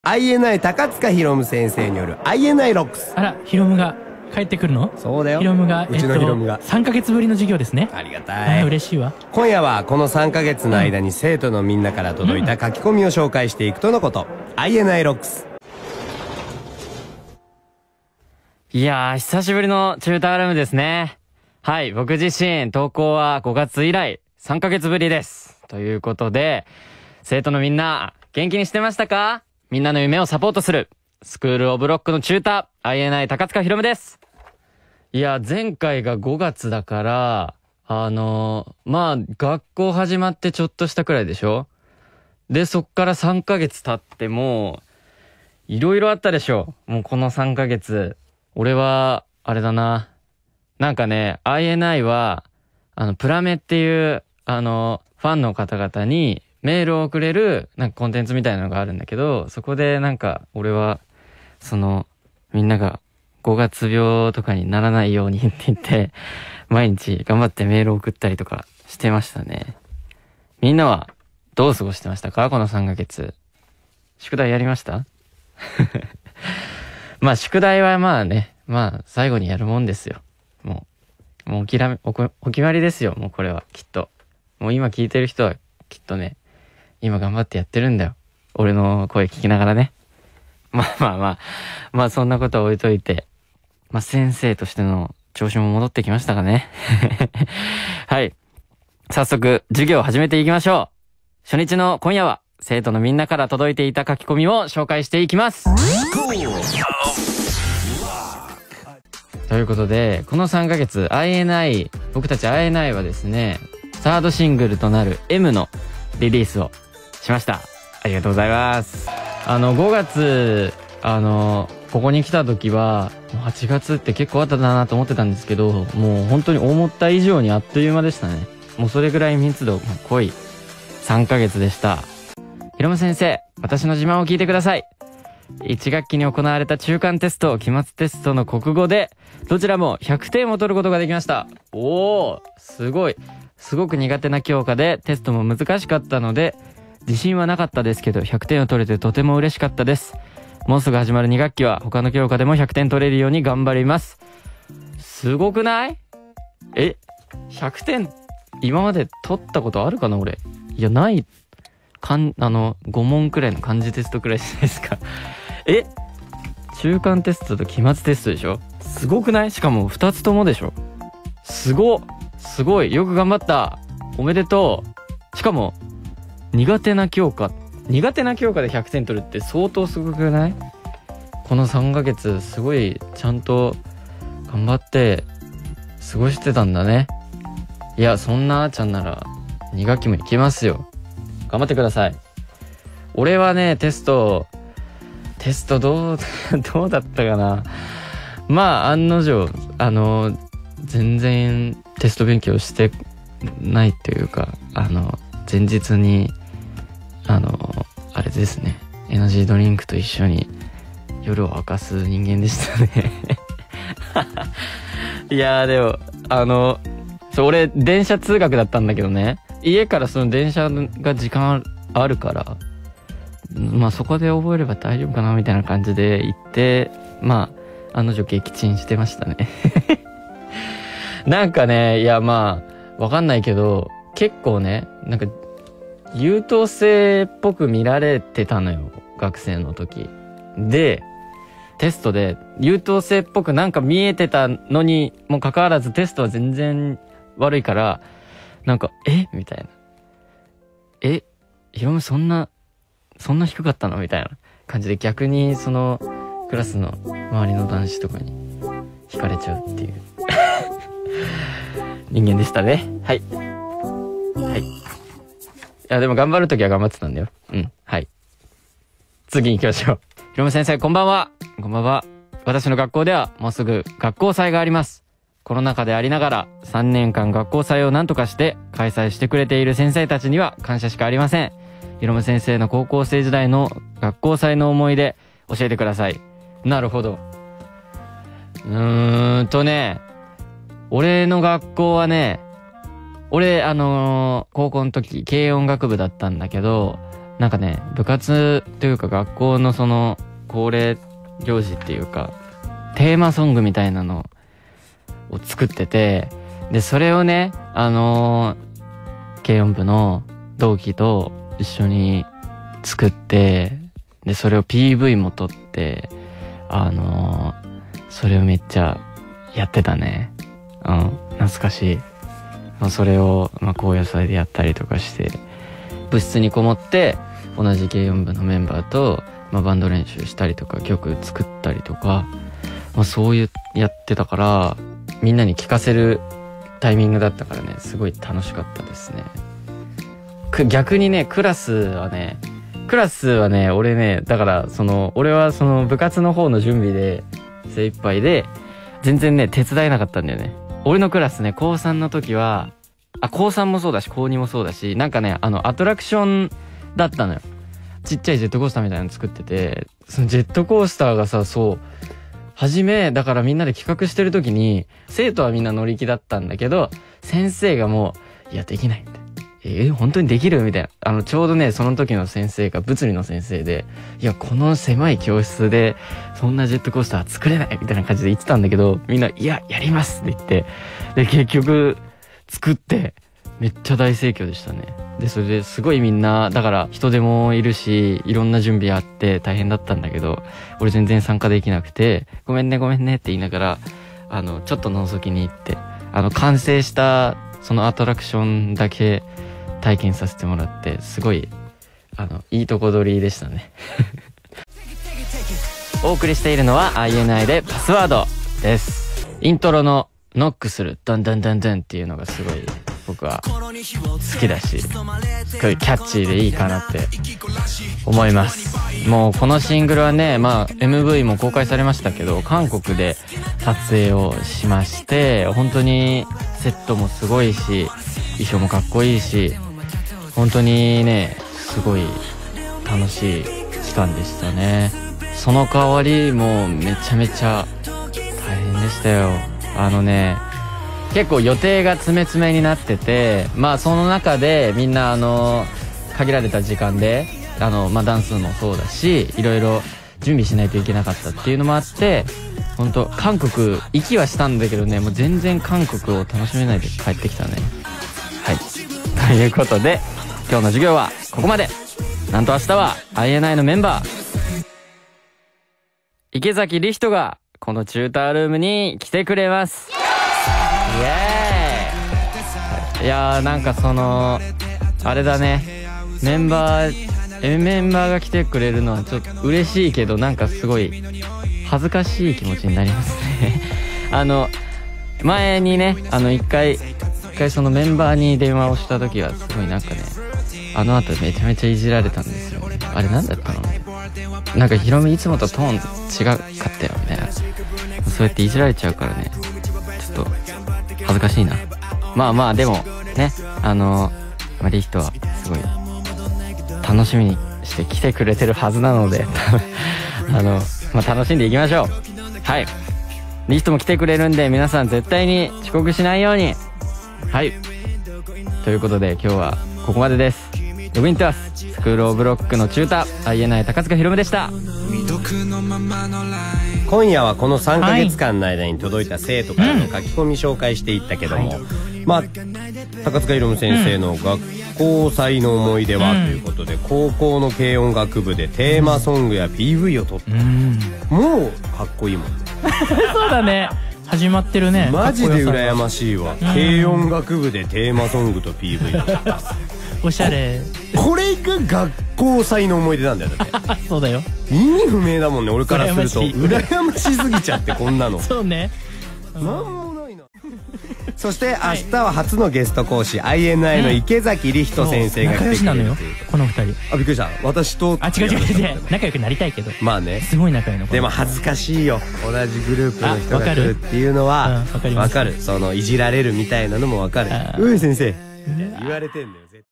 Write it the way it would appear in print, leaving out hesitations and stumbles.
INI 高塚ひろむ先生による INI ロックス。 あら、ヒロムが帰ってくるの？ そうだよ。 ヒロムが、 うちのヒロムが 3ヶ月ぶりの授業ですね。 ありがたい。 嬉しいわ。 今夜はこの3ヶ月の間に生徒のみんなから届いた書き込みを紹介していくとのこと。INI ロックス。 いやー、久しぶりのチュータールームですね。はい、僕自身投稿は5月以来3ヶ月ぶりです。ということで、生徒のみんな元気にしてましたか？みんなの夢をサポートするスクールオブロックのチューター INI 高塚ひろむです。いや、前回が5月だからまあ学校始まってちょっとしたくらいでしょ。でそっから3ヶ月経ってもいろいろあったでしょ。もうこの3ヶ月俺はあれだな、なんかね INI はプラメっていうファンの方々にメールを送れるなんかコンテンツみたいなのがあるんだけど、そこでなんか俺はみんなが5月病とかにならないようにって言って毎日頑張ってメールを送ったりとかしてましたね。みんなはどう過ごしてましたか？この3ヶ月。宿題やりました？まあ宿題はまあね、まあ最後にやるもんですよ。もうお決まりですよ。もうこれはきっと。もう今聞いてる人はきっとね、今頑張ってやってるんだよ。俺の声聞きながらね。まあそんなことは置いといて、まあ先生としての調子も戻ってきましたかね。はい。早速授業を始めていきましょう。初日の今夜は生徒のみんなから届いていた書き込みを紹介していきます。ということで、この3ヶ月僕たち INI はですね、サードシングルとなる M のリリースをしました。ありがとうございます。5月、ここに来た時は、8月って結構あったなと思ってたんですけど、もう本当に思った以上にあっという間でしたね。もうそれぐらい密度が濃い3ヶ月でした。ひろむ先生、私の自慢を聞いてください。1学期に行われた中間テスト、期末テストの国語で、どちらも100点を取ることができました。おー、すごい。すごく苦手な教科でテストも難しかったので、自信はなかったですけど、100点を取れてとても嬉しかったです。もうすぐ始まる2学期は他の教科でも100点取れるように頑張ります。すごくない？100点、今まで取ったことあるかな俺。いや、ない。5問くらいの漢字テストくらいじゃないですか。中間テストと期末テストでしょ？すごくない？しかも2つともでしょ？すごい。よく頑張った。おめでとう。しかも、苦手な教科で100点取るって相当すごくない？この3ヶ月、すごい、ちゃんと、頑張って、過ごしてたんだね。いや、そんなあーちゃんなら、2学期も行けますよ。頑張ってください。俺はね、テストどうだったかな。まあ、案の定、全然テスト勉強してないというか、前日に、あれですね、エナジードリンクと一緒に夜を明かす人間でしたね。いやーでも、俺電車通学だったんだけどね、家からその電車が時間あるから、まあそこで覚えれば大丈夫かなみたいな感じで行って、まあ案の定撃沈してましたね。なんかね、いやまあわかんないけど、結構ね、なんか優等生っぽく見られてたのよ、学生の時で。テストで優等生っぽくなんか見えてたのにもかかわらず、テストは全然悪いから、なんかみたいな、ひろむそんな低かったのみたいな感じで、逆にそのクラスの周りの男子とかに惹かれちゃうっていう人間でしたね。はい。いや、でも頑張るときは頑張ってたんだよ。はい。次行きましょう。ひろむ先生、こんばんは。こんばんは。私の学校ではもうすぐ学校祭があります。コロナ禍でありながら3年間学校祭を何とかして開催してくれている先生たちには感謝しかありません。ひろむ先生の高校生時代の学校祭の思い出教えてください。なるほど。俺の学校はね、俺高校の時軽音楽部だったんだけど、 なんかね、部活というか学校のその恒例行事っていうか、テーマソングみたいなのを作ってて、で、それをね、軽音部の同期と一緒に作って、で、それを PV も撮って、それをめっちゃやってたね。うん、懐かしい。それを、高野祭でやったりとかして、部室にこもって、同じ軽音部のメンバーと、バンド練習したりとか、曲作ったりとか、そういうやってたから、みんなに聴かせるタイミングだったからね、すごい楽しかったですね。逆にね、クラスはね、俺ね、だから俺は部活の方の準備で精一杯で、全然ね、手伝えなかったんだよね。俺のクラスね、高3の時は、高3もそうだし、高2もそうだし、なんかね、アトラクションだったのよ。ちっちゃいジェットコースターみたいなの作ってて、そのジェットコースターがさ、初め、だからみんなで企画してる時に、生徒はみんな乗り気だったんだけど、先生がもう、いや、できないみたいな。本当にできるみたいな。ちょうどね、その時の先生が物理の先生で、いや、この狭い教室で、そんなジェットコースター作れないみたいな感じで言ってたんだけど、みんな、いや、やりますって言って、で、結局、作って、めっちゃ大盛況でしたね。で、それですごいみんな、だから人手もいるし、いろんな準備あって大変だったんだけど、俺全然参加できなくて、ごめんねって言いながら、ちょっと覗きに行って、完成した、そのアトラクションだけ体験させてもらって、すごい、いいとこ取りでしたね。お送りしているのは INI でパスワードです。イントロのノックする、ダンダンダンダンっていうのがすごい、僕は好きだし、すごいキャッチーでいいかなって思います。もうこのシングルはね、MV も公開されましたけど、韓国で撮影をしまして、本当にセットもすごいし、衣装もかっこいいし、本当にね、すごい楽しい期間でしたね。その代わりもうめちゃめちゃ大変でしたよ。結構予定が詰め詰めになってて、その中でみんな限られた時間でダンスもそうだし、いろいろ準備しないといけなかったっていうのもあって、本当韓国行きはしたんだけどね、もう全然韓国を楽しめないで帰ってきたね。はい、ということで今日の授業はここまで。なんと明日は INI のメンバー池崎理人がこのチュータールームに来てくれます。イエーイ。いやー、なんかあれだね、メンバーが来てくれるのはちょっと嬉しいけど、なんかすごい恥ずかしい気持ちになりますね。前にね、一回そのメンバーに電話をした時はすごいなんかね、後めちゃめちゃいじられたんですよね。あれなんだったの？なんかヒロミいつもとトーン違かったよみたいな。そうやっていじられちゃうからね、ちょっと恥ずかしいな。でもね、リヒトはすごい楽しみにして来てくれてるはずなので楽しんでいきましょう。はい、リヒトも来てくれるんで、皆さん絶対に遅刻しないように。はい、ということで今日はここまでです。ログイントゥアススクールオブロックのチューター INI 高塚ひろむでした。 今夜はこの3ヶ月間の間に届いた生徒からの書き込み紹介していったけども、高塚ひろむ先生の学校祭の思い出はということで、高校の軽音楽部でテーマソングや PV を撮った。もうかっこいいもんね。 そうだね、始まってるね。 マジで羨ましいわ。軽音楽部でテーマソングと PV を撮った。 おしゃれ。 これが学校祭の思い出なんだよ。だってそうだよ。 意味不明だもんね、俺からすると。羨ましすぎちゃって、こんなの。 そうね、 なんもないな。そして明日は初のゲスト講師 INI の池崎理人先生が来てくれる。 仲良しなのよこの二人。 びっくりした。私と。 違う仲良くなりたいけど。 すごい仲良いの。 でも恥ずかしいよ、同じグループの人が来るっていうのは。わかる。いじられるみたいなのもわかる。先生言われてんだよ。